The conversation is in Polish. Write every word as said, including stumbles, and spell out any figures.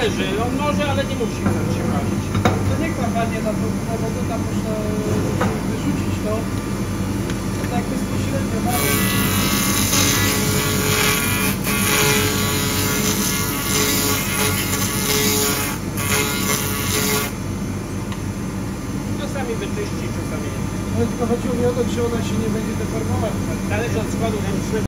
zależy. On może, ale nie musi się palić. To niech tam padnie na to, bo to tam można wyrzucić to. To tak bezpośrednio dalej. Czasami wyczyści, czasami nie. No tylko chodziło mi o to, czy ona się nie będzie deformować. Zależy od składu chemicznego.